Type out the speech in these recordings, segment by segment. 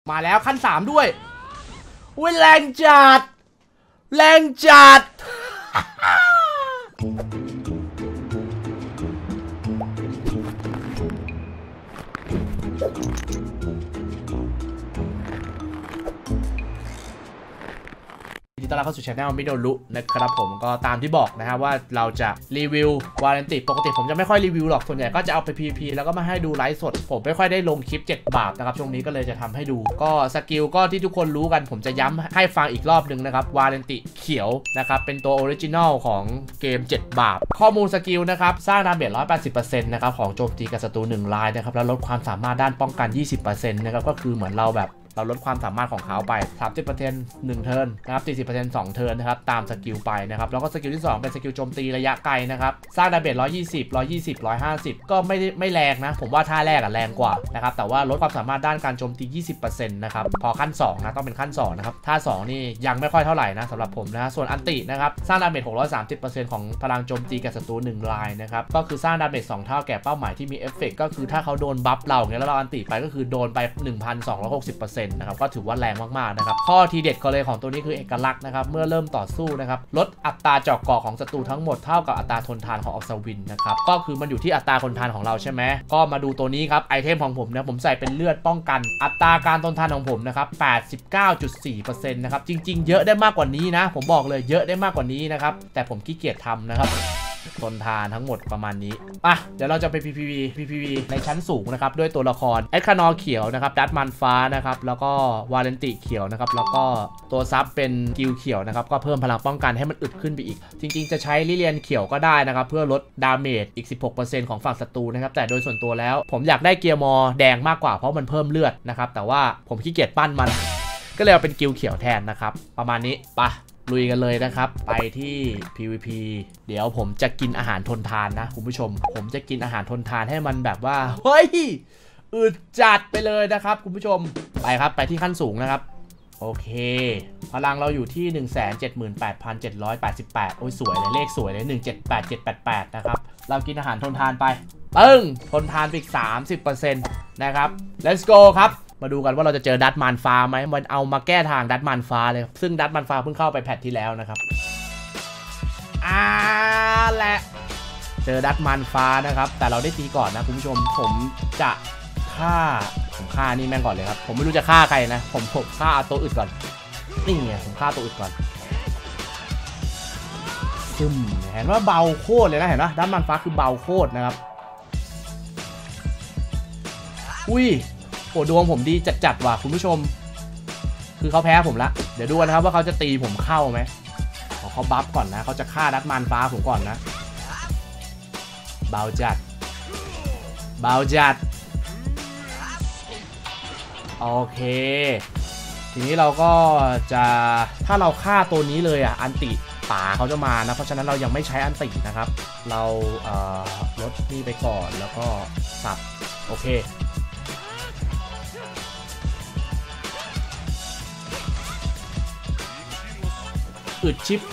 มาแล้วขั้น3ด้วยอุ้ยแรงจัดแรงจัดต้อนรับเข้าสู่ Channel มิโดรุนะครับผมก็ตามที่บอกนะครับว่าเราจะรีวิววาเลนติปกติผมจะไม่ค่อยรีวิวหรอกส่วนใหญ่ก็จะเอาไป PVP แล้วก็มาให้ดูไลฟ์สดผมไม่ค่อยได้ลงคลิป7 บาทนะครับช่วงนี้ก็เลยจะทำให้ดูก็สกิลก็ที่ทุกคนรู้กันผมจะย้ำให้ฟังอีกรอบนึงนะครับวาเลนติเขียวนะครับเป็นตัวออริจินอลของเกม7 บาทข้อมูลสกิลนะครับสร้างดาเมจ 180% นะครับของโจมตีกับศัตรู1 รายนะครับแล้วลดความสามารถด้านป้องกัน 20% นะครับก็คือเหมือนเราลดความสามารถของเขาไป 30% 1 เทิร์นนะครับ 40% 2 เทิร์นนะครับตามสกิลไปนะครับแล้วก็สกิลที่2เป็นสกิลโจมตีระยะไกลนะครับสร้างดาเมจ 120 150 ก็ไม่แรงนะผมว่าท่าแรกแรงกว่านะครับแต่ว่าลดความสามารถด้านการโจมตี 20% นะครับพอขั้น2นะต้องเป็นขั้น2นะครับท่า2นี่ยังไม่ค่อยเท่าไหร่นะสำหรับผมนะส่วนอันตินะครับสร้างดาเมจ 630% ของพลังโจมตีกับศัตรู1 รายนะครับก็คือสร้างดาเมจ 2 เท่าแก่เป้าหมายที่มีเอฟเฟกต์ก็คือถ้าเขาโดนบัฟเราเนี่ยแล้วเราอันติไปก็คือโดนไป 1,260% นะครับก็ถือว่าแรงมากๆนะครับข้อทีเด็ดก็เลยของตัวนี้คือเอกลักษณ์นะครับเมื่อเริ่มต่อสู้นะครับลดอัตราเจาะเกาะของศัตรูทั้งหมดเท่ากับอัตราทนทานของอัศวินนะครับก็คือมันอยู่ที่อัตราทนทานของเราใช่ไหมก็มาดูตัวนี้ครับไอเทมของผมนะผมใส่เป็นเลือดป้องกันอัตราการทนทานของผมนะครับ 89.4% นะครับจริงๆเยอะได้มากกว่านี้นะผมบอกเลยเยอะได้มากกว่านี้นะครับแต่ผมขี้เกียจทำนะครับทนทานทั้งหมดประมาณนี้เดี๋ยวเราจะไป PPV ในชั้นสูงนะครับด้วยตัวละครเอ็กคานอเขียวนะครับดัตมันฟ้านะครับแล้วก็วาเลนติเขียวนะครับแล้วก็ตัวซับเป็นกิลเขียวนะครับก็เพิ่มพลังป้องกันให้มันอึดขึ้นไปอีกจริงๆจะใช้ลิเลียนเขียวก็ได้นะครับเพื่อลดดาเมจอีก 16% ของฝั่งศัตรูนะครับแต่โดยส่วนตัวแล้วผมอยากได้เกียร์มอแดงมากกว่าเพราะมันเพิ่มเลือดนะครับแต่ว่าผมขี้เกียจปั้นมันก็เลยเอาเป็นกิลเขียวแทนนะครับประมาณนี้ลุยกันเลยนะครับไปที่ PVP เดี๋ยวผมจะกินอาหารทนทานนะคุณผู้ชมผมจะกินอาหารทนทานให้มันแบบว่าเฮ้ยอึดจัดไปเลยนะครับคุณผู้ชมไปครับไปที่ขั้นสูงนะครับโอเคพลังเราอยู่ที่ 178,788 โอ้ยสวยเลยเลขสวยเลย178788นะครับเรากินอาหารทนทานไปทนทานไปอีก 30% นะครับ let's go ครับมาดูกันว่าเราจะเจอดัตมันฟ้าไหมมันเอามาแก้ทางดัตมันฟ้าเลยซึ่งดัตมันฟ้าเพิ่งเข้าไปแพทที่แล้วนะครับแหละเจอดัตมันฟ้านะครับแต่เราได้ตีก่อนนะคุณผู้ชมผมจะฆ่านี่แม่งก่อนเลยครับผมไม่รู้จะฆ่าใครนะผมฆ่าตัวอื่นก่อนนี่ไงผมฆ่าตัวอื่นก่อนเห็นว่าเบาโคตรเลยนะเห็นปะดัตมันฟ้าคือเบาโคตรนะครับอุ้ยโอ้ดวงผมดีจัดว่ะคุณผู้ชมคือเขาแพ้ผมละเดี๋ยวดูนะครับว่าเขาจะตีผมเข้าไหมเขาบัฟก่อนนะเขาจะฆ่าดัตมันฟ้าผมก่อนนะเบาจัดโอเคทีนี้เราก็จะถ้าเราฆ่าตัวนี้เลยอันติป่าเขาจะมานะเพราะฉะนั้นเรายังไม่ใช้อันตินะครับเราลดนี่ไปก่อนแล้วก็สับโอเคอึดชิป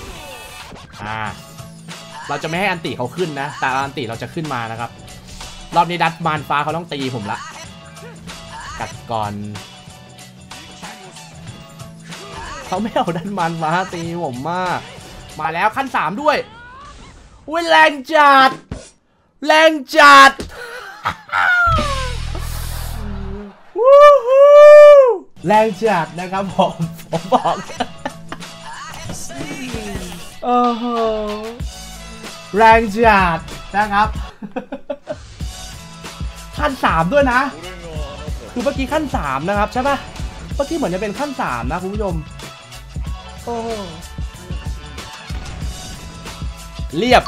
เราจะไม่ให้อันติเขาขึ้นนะแต่อันติเราจะขึ้นมานะครับรอบนี้ดัตมันฟ้าเขาต้องตีผมละกัดก่อนเขาไม่เอาดัตมันฟ้าตีผมมาแล้วขั้น3ด้วยอุ้ยแรงจัดแรงจัดนะครับผมบอกแรงจัดนะครับขั้น3ด้วยนะคือเมื่อกี้ขั้น3นะครับใช่ปะเมื่อกี้เหมือนจะเป็นขั้น3นะคุณผู้ชมเรียบ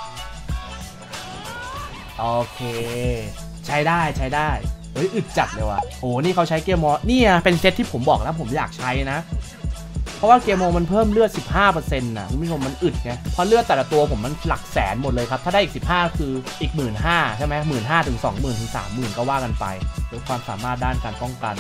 โอเคใช้ได้เฮ้ยอึดจัดเลยว่ะโอ้นี่เขาใช้เกียร์มอนี่เป็นเซตที่ผมบอกแล้วผมอยากใช้นะเพราะว่าเกียร์โมมันเพิ่มเลือด 15% นะคุณผู้ชมมันอึดไงเพราะเลือดแต่ละตัวผมมันหลักแสนหมดเลยครับถ้าได้อีก15คืออีก 15,000 ใช่ไหม 15,000 ถึง 20,000 ถึง 30,000 ก็ว่ากันไปลดความสามารถด้านการป้องกัน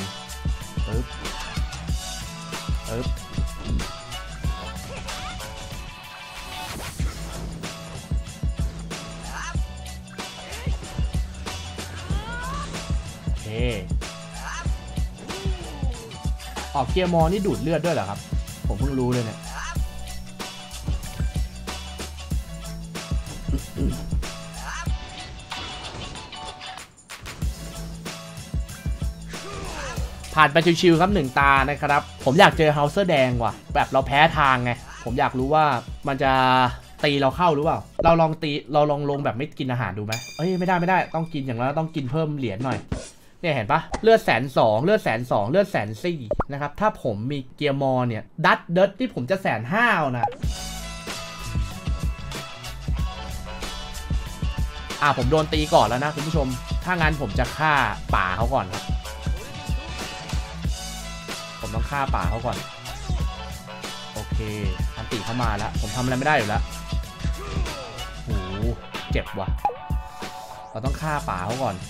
โอเคออกเกียร์มอนี่ดูดเลือดด้วยเหรอครับผมเพิ่งรู้เลยเนี่ยผ่านไปชิวๆครับ1 ตานะครับผมอยากเจอเฮาเซอร์แดงว่ะแบบเราแพ้ทางไงผมอยากรู้ว่ามันจะตีเราเข้าหรือเปล่าเราลองลงแบบไม่กินอาหารดูไหมเอ้ยไม่ได้ต้องกินอย่างนั้นต้องกินเพิ่มเหรียญหน่อยเนี่ยเห็นปะเลือด120,000เลือด120,000เลือด140,000นะครับถ้าผมมีเกียร์มอเนี่ยดัตเดิร์ดที่ผมจะ150,000นะผมโดนตีก่อนแล้วนะคุณผู้ชมถ้างั้นผมจะฆ่าป่าเขาก่อนครับผมต้องฆ่าป่าเขาก่อนโอเคอันติเข้ามาแล้วผมทำอะไรไม่ได้อยู่แล้วโหเจ็บว่ะเราต้องฆ่าป่าเขาก่อน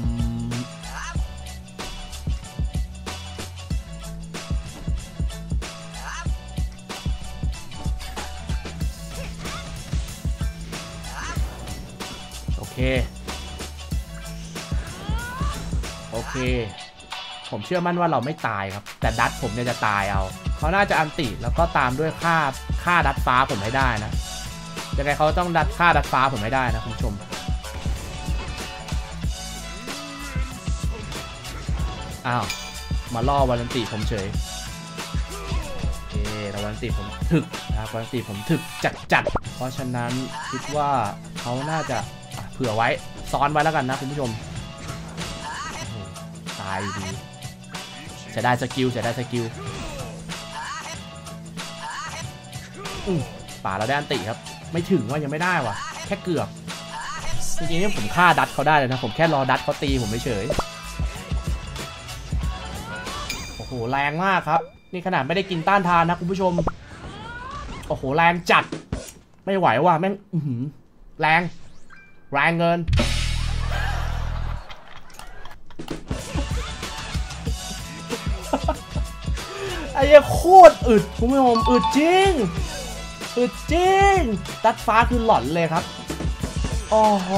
โอเคผมเชื่อมั่นว่าเราไม่ตายครับแต่ดัตผมเนี่ยจะตายเอาเขาน่าจะอันติแล้วก็ตามด้วยฆ่าดัตฟ้าผมให้ได้นะยังไงเขาต้องฆ่าดัตฟ้าผมให้ได้นะคุณผู้ชมมาล่อวาเลนติผมเฉยแต่วาเลนติผมถึกนะวาเลนติผมถึกจัดเพราะฉะนั้นคิดว่าเขาน่าจะเผื่อไว้ซ้อนไว้แล้วกันนะคุณผู้ชมตายดีจะได้สกิลป่าเราได้อันติครับไม่ถึงว่ายังไม่ได้ว่ะแค่เกือบจริงๆนี่ผมฆ่าดัตเขาได้เลยนะผมแค่รอดัตเขาตีผมเฉยโอ้โหแรงมากครับนี่ขนาดไม่ได้กินต้านทานนะคุณผู้ชมโอ้โหแรงจัดไม่ไหวว่ะแม่งแรงเงินไอ้โคตรอึดคุณผู้ชมอึดจริงดัตฟ้าคือหล่อนเลยครับโอ้โห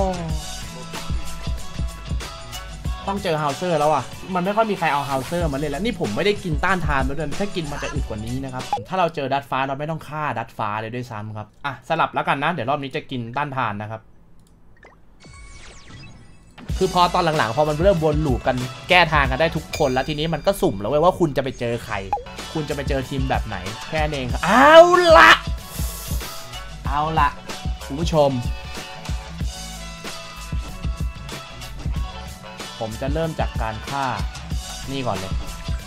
ต้องเจอเฮาเซอร์แล้วอ่ะมันไม่ค่อยมีใครเอาเฮาเซอร์มาเลยแล้วนี่ผมไม่ได้กินต้านทานมาด้วยถ้ากินมันจะอึดกว่านี้นะครับถ้าเราเจอดัตฟ้าเราไม่ต้องฆ่าดัตฟ้าเลยด้วยซ้ำครับสลับแล้วกันนะเดี๋ยวรอบนี้จะกินต้านทานนะครับคือพอตอนหลังๆพอมันเริ่มวนลูปกันแก้ทางกันได้ทุกคนแล้วทีนี้มันก็สุ่มแล้วเว้ยว่าคุณจะไปเจอใครคุณจะไปเจอทีมแบบไหนแค่นั้นเองครับเอาละคุณผู้ชมผมจะเริ่มจากการฆ่านี่ก่อนเลย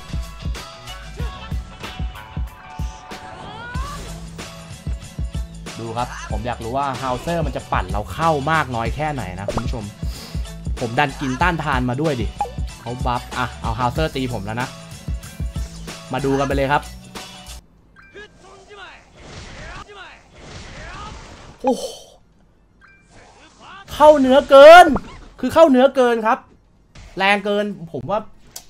ดูครับผมอยากรู้ว่าเฮาเซอร์มันจะปั่นเราเข้ามากน้อยแค่ไหนนะคุณผู้ชมผมดันกินต้านทานมาด้วยดิเขาบัฟเอาเฮาเซอร์ตีผมแล้วนะมาดูกันไปเลยครับโอ้เข้าเนื้อเกินคือเข้าเนื้อเกินครับแรงเกินผมว่า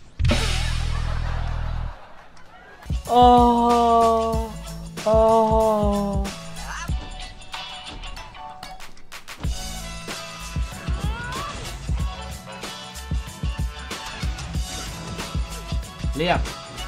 เรียบ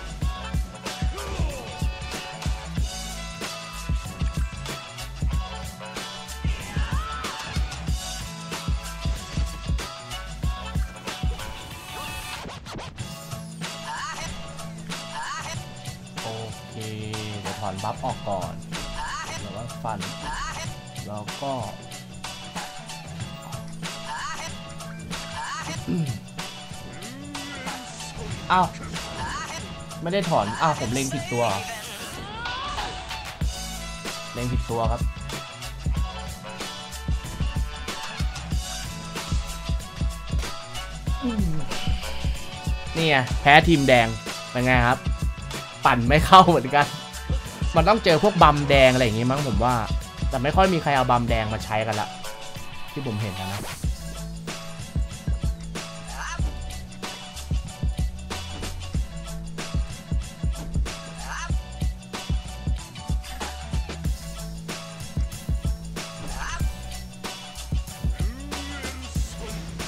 โอเคเดี๋ยวถอนบัฟออกก่อนแล้วก็ฟันแล้วก็ไม่ได้ถอนผมเล็งผิดตัวครับนี่ไงแพ้ทีมแดงเป็นไงครับปั่นไม่เข้าเหมือนกันมันต้องเจอพวกบัมแดงอะไรอย่างงี้มั้งผมว่าแต่ไม่ค่อยมีใครเอาบัมแดงมาใช้กันละที่ผมเห็นนะ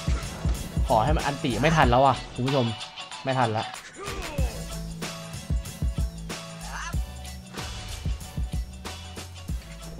ขอให้มันอันติไม่ทันแล้วอ่ะคุณผู้ชมไม่ทันละ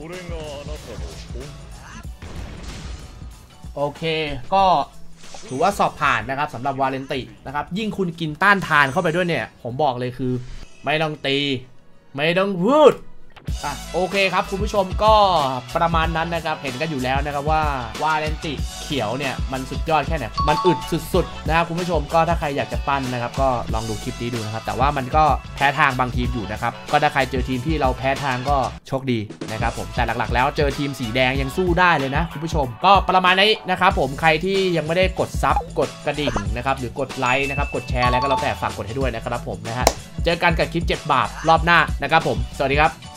โอเคก็ถือว่าสอบผ่านนะครับสำหรับวาเลนตินะครับยิ่งคุณกินต้านทานเข้าไปด้วยเนี่ยผมบอกเลยคือไม่ต้องตีไม่ต้องพูดโอเคครับคุณผู้ชมก็ประมาณนั้นนะครับเห็นกันอยู่แล้วนะครับว่าวาเลนติเขียวเนี่ยมันสุดยอดแค่ไหนมันอึดสุดๆนะครับคุณผู้ชมก็ถ้าใครอยากจะปั้นนะครับก็ลองดูคลิปนี้ดูนะครับแต่ว่ามันก็แพ้ทางบางทีมอยู่นะครับก็ถ้าใครเจอทีมที่เราแพ้ทางก็โชคดีนะครับผมแต่หลักๆแล้วเจอทีมสีแดงยังสู้ได้เลยนะคุณผู้ชมก็ประมาณนี้นะครับผมใครที่ยังไม่ได้กดซับกดกระดิ่งนะครับหรือกดไลค์นะครับกดแชร์อะไรก็แล้วแต่ฝากกดให้ด้วยนะครับผมนะฮะเจอกันกับคลิป7 บาทรอบหน้านะครับผมสวัสดีครับ